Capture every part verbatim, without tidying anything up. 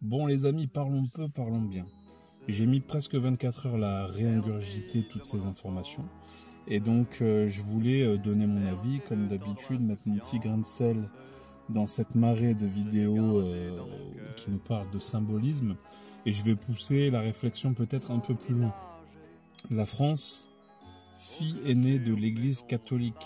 Bon les amis, parlons peu, parlons bien. J'ai mis presque vingt-quatre heures là, à réingurgiter toutes ces informations. Et donc euh, je voulais euh, donner mon avis, comme d'habitude, mettre mon petit grain de sel dans cette marée de vidéos euh, qui nous parlent de symbolisme. Et je vais pousser la réflexion peut-être un peu plus loin. La France, fille aînée de l'Église catholique,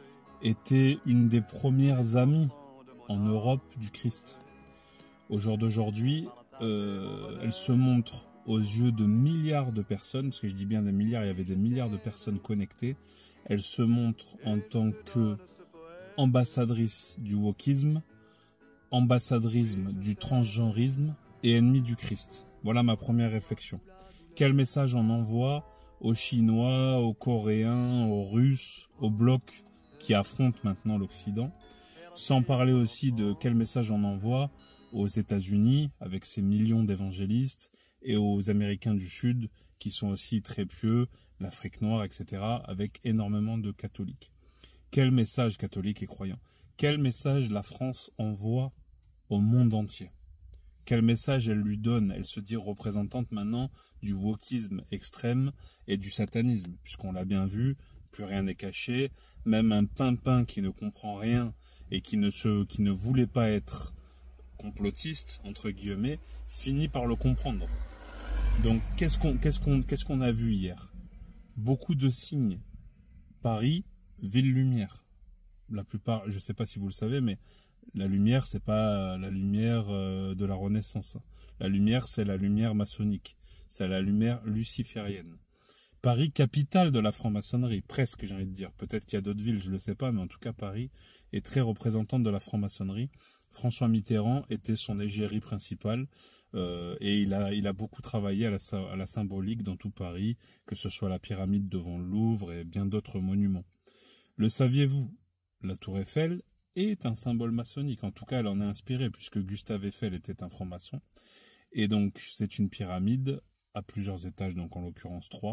était une des premières amies en Europe du Christ. Au jour d'aujourd'hui, euh, elle se montre aux yeux de milliards de personnes, parce que je dis bien des milliards, il y avait des milliards de personnes connectées. Elle se montre en tant que ambassadrice du wokisme, ambassadrice du transgenrisme et ennemie du Christ. Voilà ma première réflexion. Quel message on envoie aux Chinois, aux Coréens, aux Russes, aux blocs qui affrontent maintenant l'Occident, sans parler aussi de quel message on envoie aux États-Unis avec ses millions d'évangélistes et aux Américains du Sud qui sont aussi très pieux, l'Afrique noire, et cetera avec énormément de catholiques. Quel message catholique et croyant? Quel message la France envoie au monde entier? Quel message elle lui donne? Elle se dit représentante maintenant du wokisme extrême et du satanisme, puisqu'on l'a bien vu, plus rien n'est caché, même un pimpin qui ne comprend rien et qui ne, se, qui ne voulait pas être complotiste, entre guillemets, finit par le comprendre. Donc qu'est-ce qu'on qu'est-ce qu'on qu'est-ce qu'on a vu hier? Beaucoup de signes. Paris, ville lumière. La plupart, je ne sais pas si vous le savez, mais la lumière, c'est pas la lumière de la Renaissance. La lumière, c'est la lumière maçonnique. C'est la lumière luciférienne. Paris, capitale de la franc-maçonnerie, presque, j'ai envie de dire. Peut-être qu'il y a d'autres villes, je ne le sais pas, mais en tout cas, Paris est très représentante de la franc-maçonnerie. François Mitterrand était son égérie principale euh, et il a, il a beaucoup travaillé à la, à la symbolique dans tout Paris, que ce soit la pyramide devant le Louvre et bien d'autres monuments. Le saviez-vous? La tour Eiffel est un symbole maçonnique. En tout cas, elle en est inspirée puisque Gustave Eiffel était un franc-maçon. Et donc, c'est une pyramide à plusieurs étages, donc en l'occurrence trois.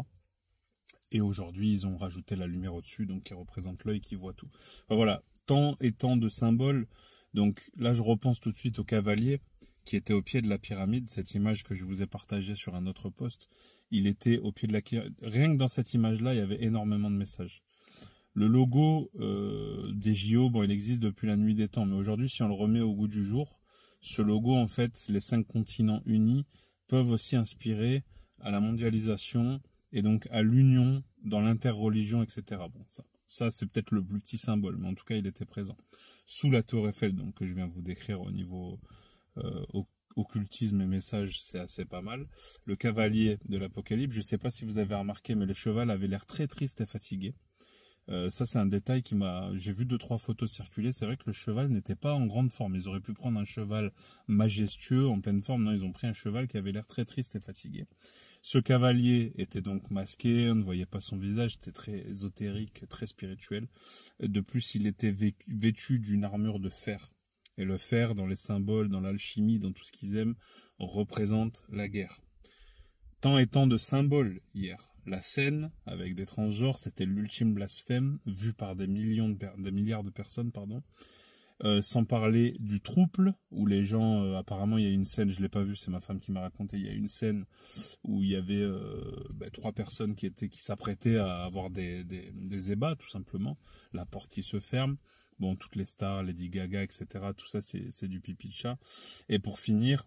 Et aujourd'hui, ils ont rajouté la lumière au-dessus, donc qui représente l'œil qui voit tout. Enfin, voilà, tant et tant de symboles. Donc là, je repense tout de suite au cavalier qui était au pied de la pyramide. Cette image que je vous ai partagée sur un autre post, il était au pied de la pyramide. Rien que dans cette image-là, il y avait énormément de messages. Le logo euh, des J O, bon, il existe depuis la nuit des temps, mais aujourd'hui, si on le remet au goût du jour, ce logo, en fait, les cinq continents unis peuvent aussi inspirer à la mondialisation et donc à l'union dans l'interreligion, et cetera. Bon, ça, ça c'est peut-être le plus petit symbole, mais en tout cas, il était présent. Sous la tour Eiffel, donc que je viens vous décrire au niveau euh, occultisme et message, c'est assez pas mal. Le cavalier de l'Apocalypse, je ne sais pas si vous avez remarqué, mais le cheval avait l'air très triste et fatigué. Euh, ça, c'est un détail qui m'a... J'ai vu deux, trois photos circuler. C'est vrai que le cheval n'était pas en grande forme. Ils auraient pu prendre un cheval majestueux, en pleine forme. Non, ils ont pris un cheval qui avait l'air très triste et fatigué. Ce cavalier était donc masqué. On ne voyait pas son visage. C'était très ésotérique, très spirituel. De plus, il était vêtu d'une armure de fer. Et le fer, dans les symboles, dans l'alchimie, dans tout ce qu'ils aiment, représente la guerre. Tant et tant de symboles hier. La scène, avec des transgenres, c'était l'ultime blasphème, vu par des millions de des milliards de personnes, pardon. Euh, sans parler du trouble, où les gens, euh, apparemment, il y a une scène, je l'ai pas vue, c'est ma femme qui m'a raconté, il y a une scène où il y avait euh, bah, trois personnes qui étaient, qui s'apprêtaient à avoir des, des, des ébats, tout simplement. La porte qui se ferme. Bon, toutes les stars, Lady Gaga, et cetera, tout ça, c'est du pipi de chat. Et pour finir,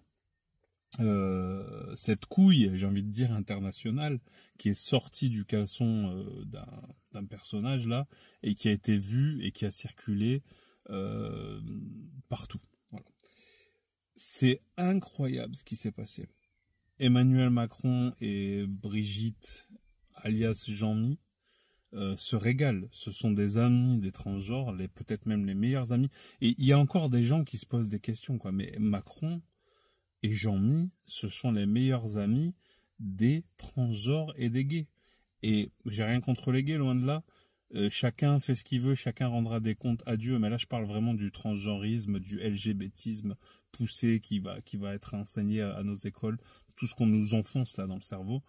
Euh, cette couille, j'ai envie de dire internationale, qui est sortie du caleçon euh, d'un personnage là, et qui a été vue et qui a circulé euh, partout. Voilà. C'est incroyable ce qui s'est passé. Emmanuel Macron et Brigitte, alias Jean-Mi, euh, se régalent. Ce sont des amis des transgenres, les peut-être même les meilleurs amis. Et il y a encore des gens qui se posent des questions, quoi. Mais Macron et Jean-Mi, ce sont les meilleurs amis des transgenres et des gays. Et j'ai rien contre les gays, loin de là. Euh, chacun fait ce qu'il veut, chacun rendra des comptes à Dieu. Mais là, je parle vraiment du transgenrisme, du LGBTisme poussé qui va, qui va être enseigné à, à nos écoles. Tout ce qu'on nous enfonce là dans le cerveau.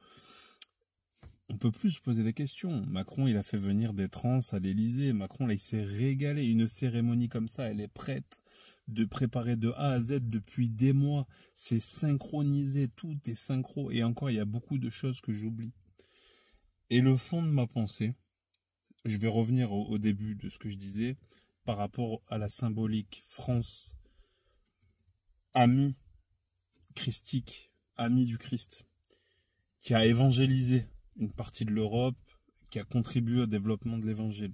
On peut plus se poser des questions. Macron, il a fait venir des trans à l'Élysée. Macron, là, il s'est régalé. Une cérémonie comme ça, elle est prête de préparer de A à Z depuis des mois. C'est synchronisé, tout est synchro. Et encore, il y a beaucoup de choses que j'oublie. Et le fond de ma pensée, je vais revenir au, au début de ce que je disais, par rapport à la symbolique France, ami christique, ami du Christ, qui a évangélisé une partie de l'Europe, qui a contribué au développement de l'évangile,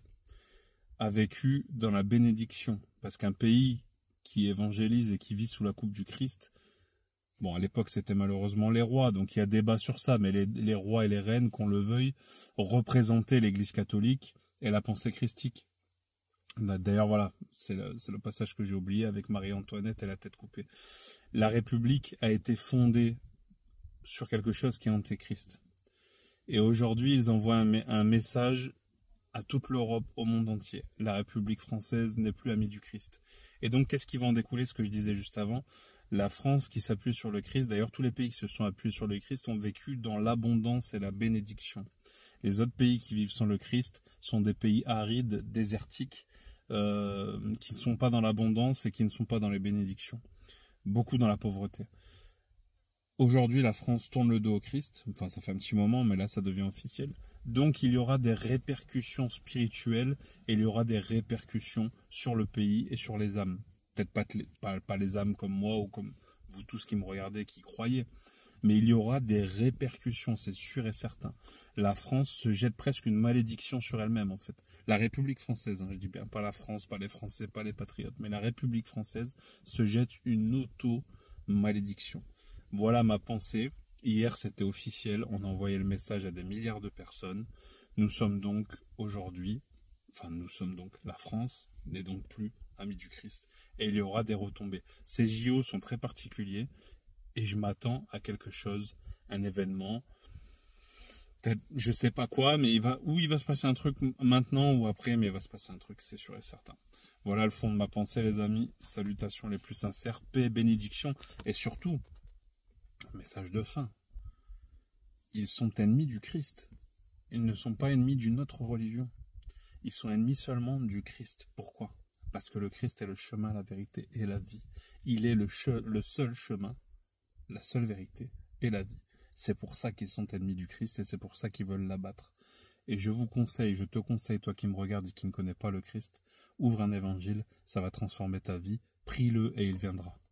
a vécu dans la bénédiction. Parce qu'un pays qui évangélise et qui vit sous la coupe du Christ, bon, à l'époque, c'était malheureusement les rois, donc il y a débat sur ça, mais les, les rois et les reines, qu'on le veuille, représentaient l'Église catholique et la pensée christique. D'ailleurs, voilà, c'est le, c'est le passage que j'ai oublié avec Marie-Antoinette et la tête coupée. La République a été fondée sur quelque chose qui est antéchrist. Et aujourd'hui, ils envoient un, un message à toute l'Europe, au monde entier. La République française n'est plus amie du Christ. Et donc, qu'est-ce qui va en découler, ce que je disais juste avant? La France qui s'appuie sur le Christ, d'ailleurs tous les pays qui se sont appuyés sur le Christ ont vécu dans l'abondance et la bénédiction. Les autres pays qui vivent sans le Christ sont des pays arides, désertiques, euh, qui ne sont pas dans l'abondance et qui ne sont pas dans les bénédictions. Beaucoup dans la pauvreté. Aujourd'hui, la France tourne le dos au Christ, enfin ça fait un petit moment, mais là ça devient officiel. Donc il y aura des répercussions spirituelles et il y aura des répercussions sur le pays et sur les âmes. Peut-être pas, pas, pas les âmes comme moi ou comme vous tous qui me regardez, qui croyez, mais il y aura des répercussions, c'est sûr et certain. La France se jette presque une malédiction sur elle-même en fait. La République française, hein, je dis bien pas la France, pas les Français, pas les patriotes, mais la République française se jette une auto-malédiction. Voilà ma pensée. Hier c'était officiel, on a envoyé le message à des milliards de personnes. Nous sommes donc aujourd'hui, enfin nous sommes donc, la France n'est donc plus amie du Christ. Et il y aura des retombées. Ces J O sont très particuliers et je m'attends à quelque chose, un événement, peut-être, je sais pas quoi, mais il va, ou il va se passer un truc maintenant ou après, mais il va se passer un truc, c'est sûr et certain. Voilà le fond de ma pensée, les amis. Salutations les plus sincères, paix et bénédiction, et surtout, un message de fin. Ils sont ennemis du Christ. Ils ne sont pas ennemis d'une autre religion. Ils sont ennemis seulement du Christ. Pourquoi ? Parce que le Christ est le chemin, la vérité et la vie. Il est le, che le seul chemin, la seule vérité et la vie. C'est pour ça qu'ils sont ennemis du Christ et c'est pour ça qu'ils veulent l'abattre. Et je vous conseille, je te conseille, toi qui me regardes et qui ne connais pas le Christ, ouvre un évangile, ça va transformer ta vie, prie-le et il viendra.